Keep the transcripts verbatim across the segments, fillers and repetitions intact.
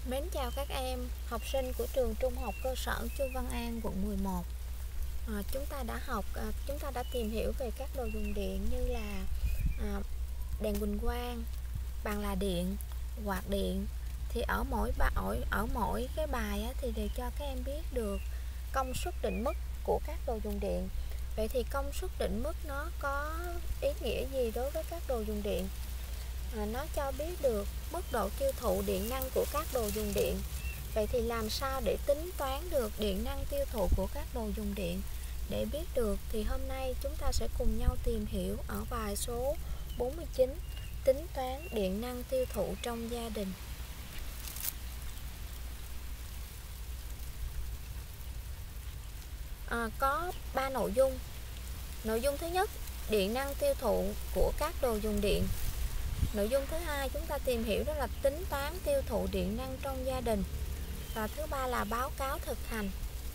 Mến chào các em học sinh của trường Trung học cơ sở Chu Văn An, quận mười một. À, chúng ta đã học, à, chúng ta đã tìm hiểu về các đồ dùng điện như là à, đèn huỳnh quang, bàn là điện, quạt điện. Thì ở mỗi bài ở, ở mỗi cái bài á, thì đều cho các em biết được công suất định mức của các đồ dùng điện. Vậy thì công suất định mức nó có ý nghĩa gì đối với các đồ dùng điện? À, nó cho biết được mức độ tiêu thụ điện năng của các đồ dùng điện. Vậy thì làm sao để tính toán được điện năng tiêu thụ của các đồ dùng điện? Để biết được thì hôm nay chúng ta sẽ cùng nhau tìm hiểu ở bài số bốn mươi chín, tính toán điện năng tiêu thụ trong gia đình. À, có ba nội dung. Nội dung thứ nhất, điện năng tiêu thụ của các đồ dùng điện. Nội dung thứ hai chúng ta tìm hiểu đó là tính toán tiêu thụ điện năng trong gia đình. Và thứ ba là báo cáo thực hành.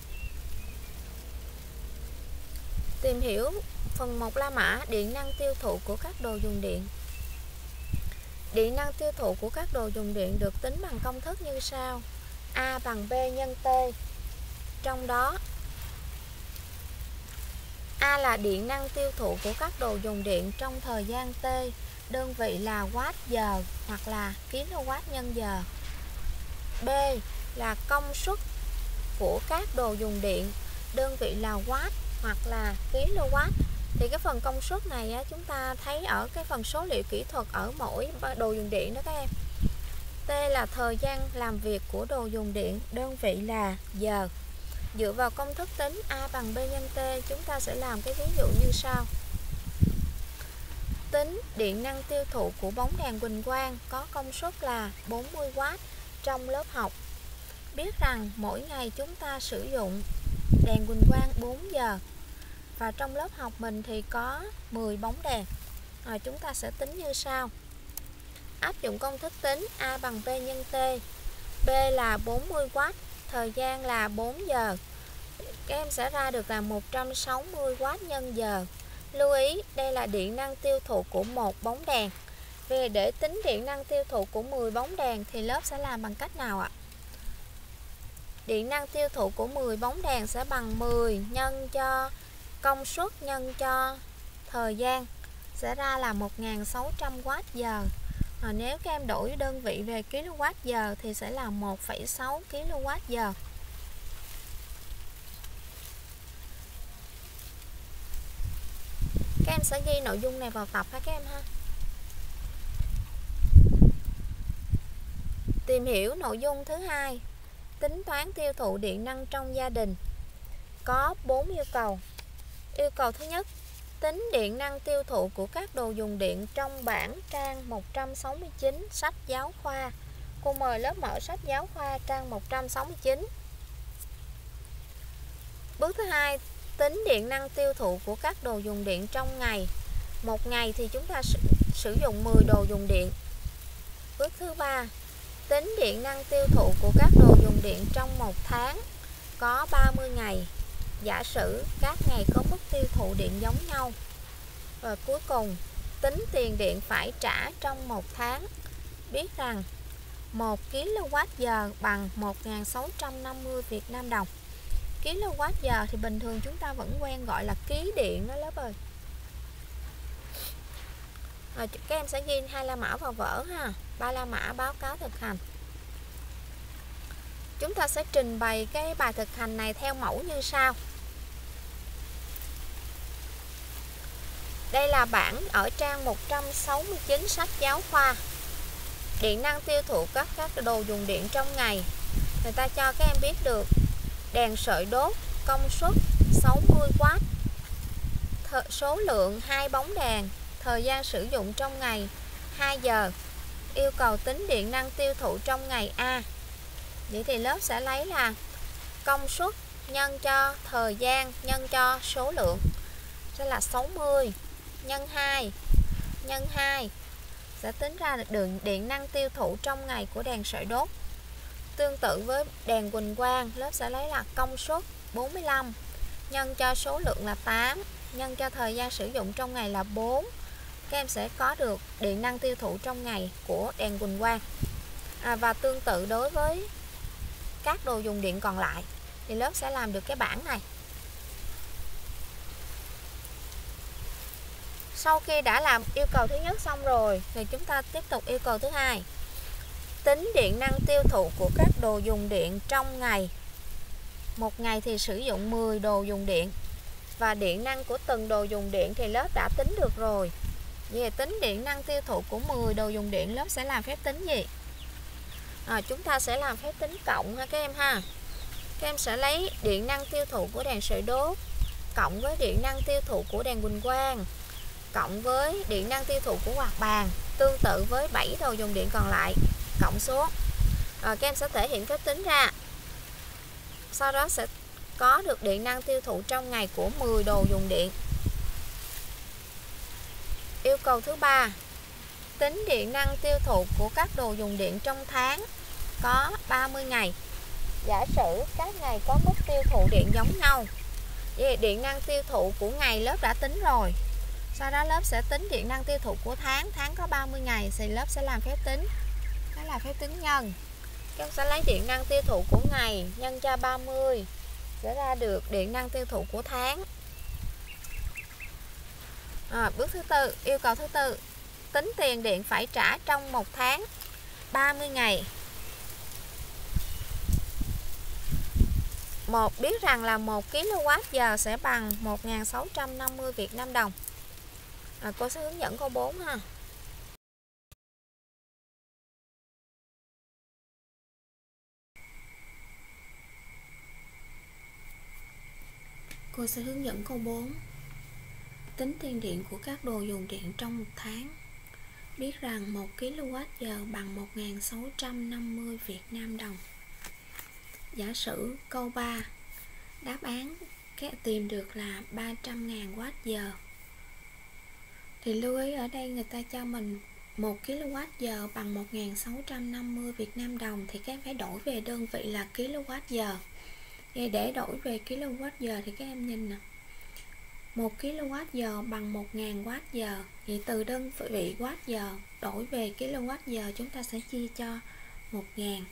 Tìm hiểu phần một La Mã điện năng tiêu thụ của các đồ dùng điện. Điện năng tiêu thụ của các đồ dùng điện được tính bằng công thức như sau: A bằng B nhân T. Trong đó A là điện năng tiêu thụ của các đồ dùng điện trong thời gian T, đơn vị là watt giờ hoặc là kW nhân giờ. B là công suất của các đồ dùng điện, đơn vị là watt hoặc là kW. Thì cái phần công suất này á, chúng ta thấy ở cái phần số liệu kỹ thuật ở mỗi đồ dùng điện đó các em. T là thời gian làm việc của đồ dùng điện, đơn vị là giờ. Dựa vào công thức tính A bằng B nhân T, chúng ta sẽ làm cái ví dụ như sau. Tính điện năng tiêu thụ của bóng đèn huỳnh quang có công suất là bốn mươi oát trong lớp học. Biết rằng mỗi ngày chúng ta sử dụng đèn huỳnh quang bốn giờ. Và trong lớp học mình thì có mười bóng đèn. Rồi chúng ta sẽ tính như sau. Áp dụng công thức tính A bằng B nhân T. B là bốn mươi oát, thời gian là bốn giờ. Các em sẽ ra được là một trăm sáu mươi oát nhân giờ. Lưu ý, đây là điện năng tiêu thụ của một bóng đèn. Về để tính điện năng tiêu thụ của mười bóng đèn thì lớp sẽ làm bằng cách nào ạ? Điện năng tiêu thụ của mười bóng đèn sẽ bằng mười nhân cho công suất nhân cho thời gian, sẽ ra là một nghìn sáu trăm oát giờ. À, nếu các em đổi đơn vị về kW giờ thì sẽ là một phẩy sáu kW giờ. Các em sẽ ghi nội dung này vào tập ha các em ha. Tìm hiểu nội dung thứ hai, tính toán tiêu thụ điện năng trong gia đình. Có bốn yêu cầu. Yêu cầu thứ nhất, tính điện năng tiêu thụ của các đồ dùng điện trong bảng trang một trăm sáu mươi chín sách giáo khoa. Cô mời lớp mở sách giáo khoa trang một trăm sáu mươi chín. Bước thứ hai, tính điện năng tiêu thụ của các đồ dùng điện trong ngày. Một ngày thì chúng ta sử, sử dụng mười đồ dùng điện. Bước thứ ba, tính điện năng tiêu thụ của các đồ dùng điện trong một tháng. Có ba mươi ngày. Giả sử các ngày có mức tiêu thụ điện giống nhau. Và cuối cùng, tính tiền điện phải trả trong một tháng. Biết rằng một kW giờ bằng một nghìn sáu trăm năm mươi Việt Nam đồng. kW giờ thì bình thường chúng ta vẫn quen gọi là ký điện đó lớp ơi. Rồi, các em sẽ ghi hai La Mã vào vở ha. Ba La Mã báo cáo thực hành. Chúng ta sẽ trình bày cái bài thực hành này theo mẫu như sau. Đây là bảng ở trang một trăm sáu mươi chín sách giáo khoa. Điện năng tiêu thụ các các đồ dùng điện trong ngày. Người ta cho các em biết được đèn sợi đốt công suất sáu mươi oát, số lượng hai bóng đèn, thời gian sử dụng trong ngày hai giờ. Yêu cầu tính điện năng tiêu thụ trong ngày A. Vậy thì lớp sẽ lấy là công suất nhân cho thời gian nhân cho số lượng sẽ là sáu mươi nhân hai nhân hai sẽ tính ra được đường điện năng tiêu thụ trong ngày của đèn sợi đốt. Tương tự với đèn huỳnh quang, lớp sẽ lấy là công suất bốn mươi lăm nhân cho số lượng là tám nhân cho thời gian sử dụng trong ngày là bốn. Các em sẽ có được điện năng tiêu thụ trong ngày của đèn huỳnh quang. à, và tương tự đối với các đồ dùng điện còn lại thì lớp sẽ làm được cái bảng này. Sau khi đã làm yêu cầu thứ nhất xong rồi thì chúng ta tiếp tục yêu cầu thứ hai. Tính điện năng tiêu thụ của các đồ dùng điện trong ngày. Một ngày thì sử dụng mười đồ dùng điện, và điện năng của từng đồ dùng điện thì lớp đã tính được rồi. Về tính điện năng tiêu thụ của mười đồ dùng điện, lớp sẽ làm phép tính gì? À, chúng ta sẽ làm phép tính cộng ha các em ha. Các em sẽ lấy điện năng tiêu thụ của đèn sợi đốt cộng với điện năng tiêu thụ của đèn huỳnh quang cộng với điện năng tiêu thụ của quạt bàn, tương tự với bảy đồ dùng điện còn lại, cộng số. À, các em sẽ thể hiện phép tính ra. Sau đó sẽ có được điện năng tiêu thụ trong ngày của mười đồ dùng điện. Yêu cầu thứ ba. Tính điện năng tiêu thụ của các đồ dùng điện trong tháng có ba mươi ngày. Giả sử các ngày có mức tiêu thụ điện giống nhau. Vậy điện năng tiêu thụ của ngày lớp đã tính rồi. Sau đó lớp sẽ tính điện năng tiêu thụ của tháng. Tháng có ba mươi ngày thì lớp sẽ làm phép tính. Đó là phép tính nhân. Các em sẽ lấy điện năng tiêu thụ của ngày nhân cho ba mươi, sẽ ra được điện năng tiêu thụ của tháng. À, bước thứ tư, yêu cầu thứ tư. Tính tiền điện phải trả trong một tháng ba mươi ngày. Một biết rằng là một ki lô oát giờ sẽ bằng một nghìn sáu trăm năm mươi Việt Nam đồng. À, cô sẽ hướng dẫn câu bốn ha. Cô sẽ hướng dẫn câu bốn. Tính tiền điện của các đồ dùng điện trong một tháng. Biết rằng một ki lô oát giờ bằng một nghìn sáu trăm năm mươi Việt Nam đồng. Giả sử câu ba, đáp án các tìm được là ba trăm nghìn watt giờ. Thì lưu ý ở đây người ta cho mình một ki lô oát giờ bằng một nghìn sáu trăm năm mươi Việt Nam đồng, thì các em phải đổi về đơn vị là ki lô oát giờ. Vậy để đổi về ki lô oát giờ thì các em nhìn nè. một ki lô oát giờ bằng một nghìn watt giờ. Vậy từ đơn vị watt giờ đổi về ki lô oát giờ, chúng ta sẽ chia cho một nghìn.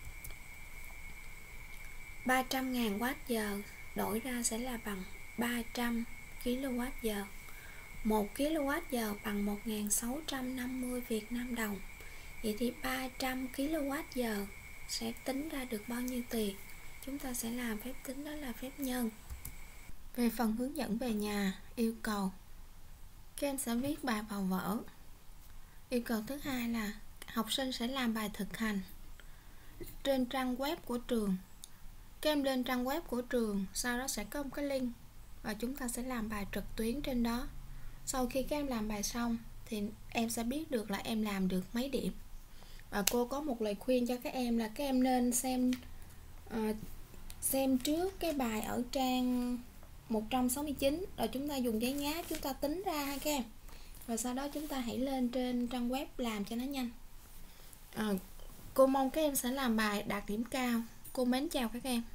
ba trăm nghìn watt giờ đổi ra sẽ là bằng ba trăm ki lô oát giờ. một ki lô oát giờ bằng một nghìn sáu trăm năm mươi Việt Nam đồng. Vậy thì ba trăm ki lô oát giờ sẽ tính ra được bao nhiêu tiền? Chúng ta sẽ làm phép tính, đó là phép nhân. Về phần hướng dẫn về nhà, yêu cầu các em sẽ viết bài vào vở. Yêu cầu thứ hai là học sinh sẽ làm bài thực hành trên trang web của trường. Các em lên trang web của trường, sau đó sẽ có một cái link và chúng ta sẽ làm bài trực tuyến trên đó. Sau khi các em làm bài xong thì em sẽ biết được là em làm được mấy điểm. Và cô có một lời khuyên cho các em là các em nên xem uh, xem trước cái bài ở trang một trăm sáu mươi chín, rồi chúng ta dùng giấy nháp chúng ta tính ra ha các em. Và sau đó chúng ta hãy lên trên trang web làm cho nó nhanh. À, cô mong các em sẽ làm bài đạt điểm cao. Cô mến chào các em.